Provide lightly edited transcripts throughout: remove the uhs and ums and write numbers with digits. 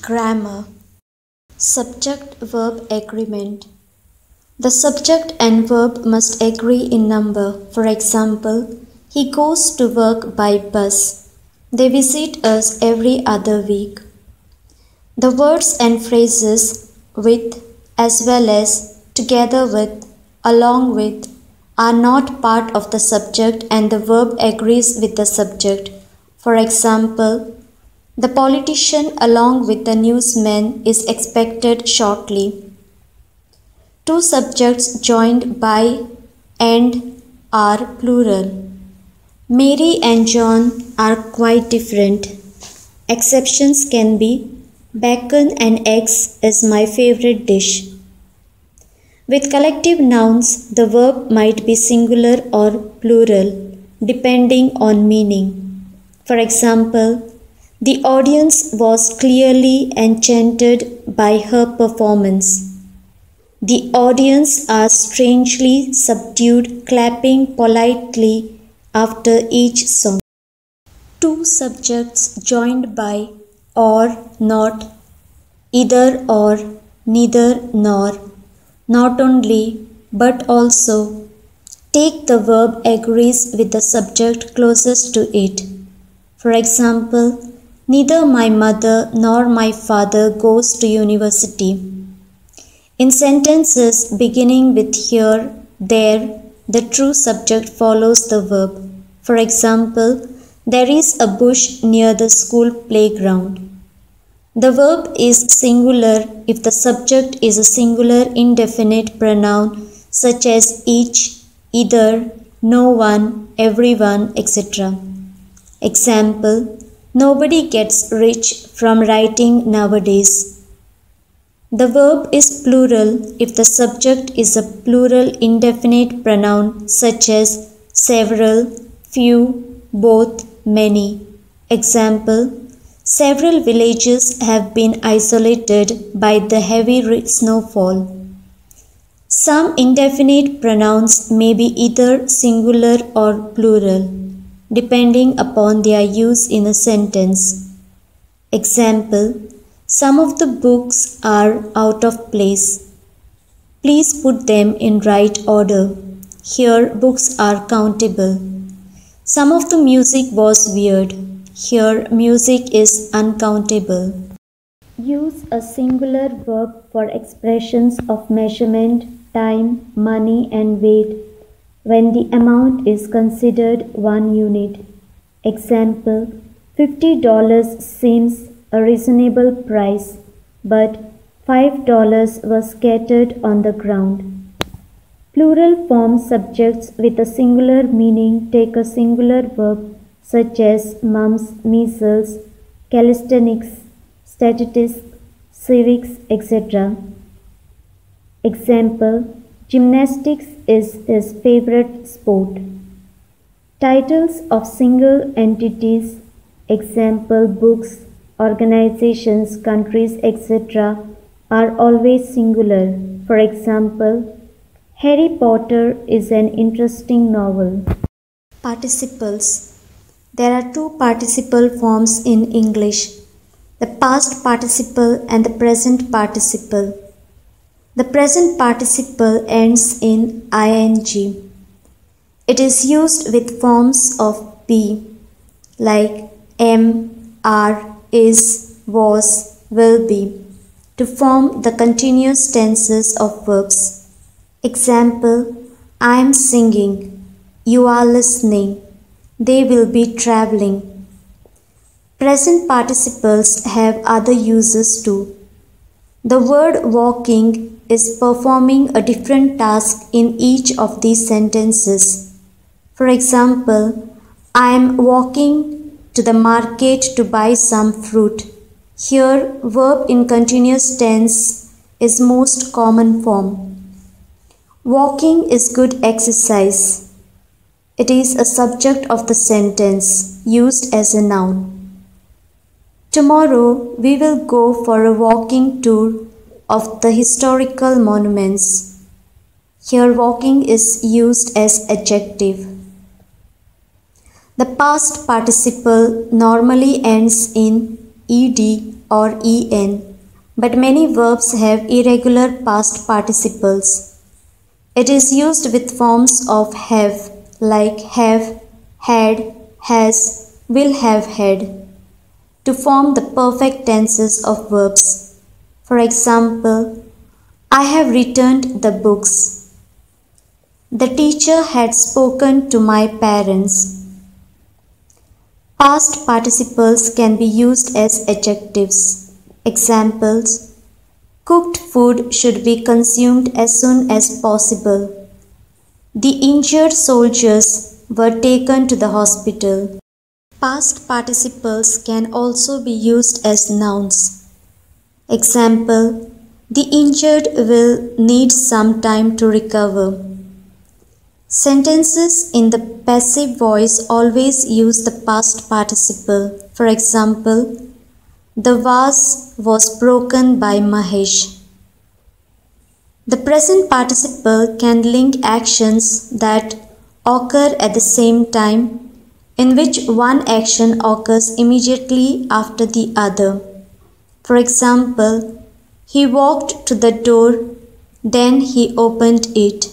Grammar. Subject-verb agreement. The subject and verb must agree in number. For example, he goes to work by bus. They visit us every other week. The words and phrases with, as well as, together with, along with are not part of the subject and the verb agrees with the subject. For example, the politician along with the newsman is expected shortly. Two subjects joined by and are plural. Mary and John are quite different. Exceptions can be bacon and eggs is my favorite dish. With collective nouns, the verb might be singular or plural, depending on meaning. For example, the audience was clearly enchanted by her performance. The audience are strangely subdued, clapping politely after each song. Two subjects joined by or not, either or, neither nor, not only but also. Take the verb agrees with the subject closest to it. For example, neither my mother nor my father goes to university. In sentences beginning with here, there, the true subject follows the verb. For example, there is a bush near the school playground. The verb is singular if the subject is a singular indefinite pronoun such as each, either, no one, everyone, etc. Example, nobody gets rich from writing nowadays. The verb is plural if the subject is a plural indefinite pronoun such as several, few, both, many. Example, several villages have been isolated by the heavy snowfall. Some indefinite pronouns may be either singular or plural, depending upon their use in a sentence. Example, some of the books are out of place. Please put them in right order. Here books are countable. Some of the music was weird. Here music is uncountable. Use a singular verb for expressions of measurement, time, money and weight when the amount is considered 1 unit. Example, $50 seems a reasonable price, but $5 was scattered on the ground. Plural form subjects with a singular meaning take a singular verb such as mumps, measles, calisthenics, statistics, civics, etc. Example, gymnastics is his favorite sport. Titles of single entities, example books, organizations, countries, etc. are always singular. For example, Harry Potter is an interesting novel. Participles. There are two participle forms in English, the past participle and the present participle. The present participle ends in ing. It is used with forms of be, like am, are, is, was, will be, to form the continuous tenses of verbs. Example, I am singing, you are listening, they will be traveling. Present participles have other uses too. The word walking is performing a different task in each of these sentences. For example, I am walking to the market to buy some fruit. Here, verb in continuous tense is most common form. Walking is good exercise. It is a subject of the sentence, used as a noun. Tomorrow, we will go for a walking tour of the historical monuments. Here, walking is used as adjective. The past participle normally ends in ed or en, but many verbs have irregular past participles. It is used with forms of have, like have, had, has, will have had, to form the perfect tenses of verbs. For example, I have returned the books. The teacher had spoken to my parents. Past participles can be used as adjectives. Examples: cooked food should be consumed as soon as possible. The injured soldiers were taken to the hospital. Past participles can also be used as nouns. Example: the injured will need some time to recover. Sentences in the passive voice always use the past participle. For example, the vase was broken by Mahesh. The present participle can link actions that occur at the same time, in which one action occurs immediately after the other. For example, he walked to the door, then he opened it.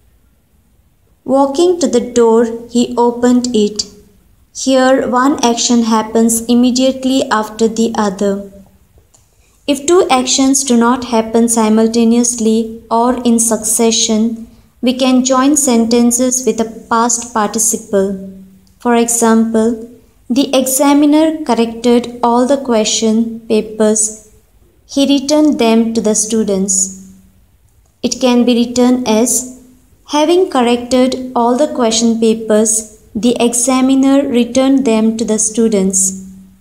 Walking to the door, he opened it. Here, one action happens immediately after the other. If two actions do not happen simultaneously or in succession, we can join sentences with a past participle. For example, the examiner corrected all the question papers. He returned them to the students. It can be written as, having corrected all the question papers, the examiner returned them to the students.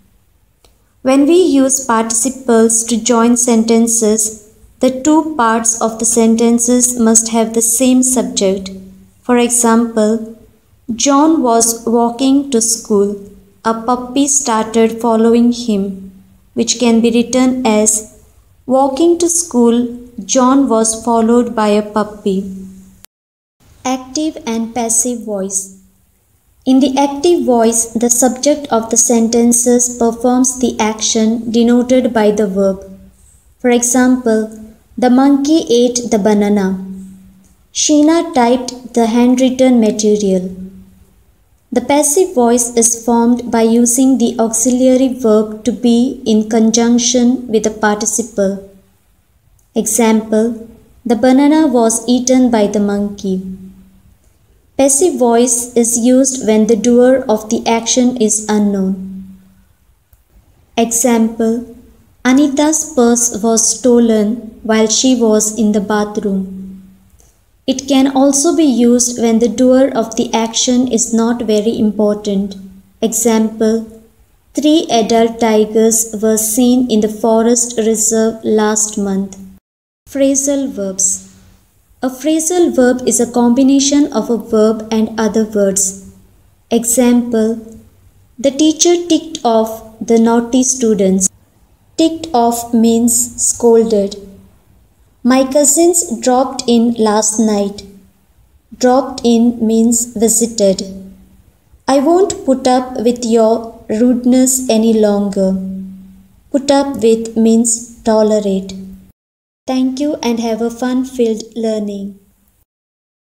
When we use participles to join sentences, the two parts of the sentences must have the same subject. For example, John was walking to school. A puppy started following him, which can be written as, walking to school, John was followed by a puppy. Active and passive voice. In the active voice, the subject of the sentences performs the action denoted by the verb. For example, the monkey ate the banana. Sheena typed the handwritten material. The passive voice is formed by using the auxiliary verb to be in conjunction with the participle. Example, the banana was eaten by the monkey. Passive voice is used when the doer of the action is unknown. Example, Anita's purse was stolen while she was in the bathroom. It can also be used when the doer of the action is not very important. Example, 3 adult tigers were seen in the forest reserve last month. Phrasal verbs. A phrasal verb is a combination of a verb and other words. Example, the teacher ticked off the naughty students. Ticked off means scolded. My cousins dropped in last night. Dropped in means visited. I won't put up with your rudeness any longer. Put up with means tolerate. Thank you and have a fun-filled learning.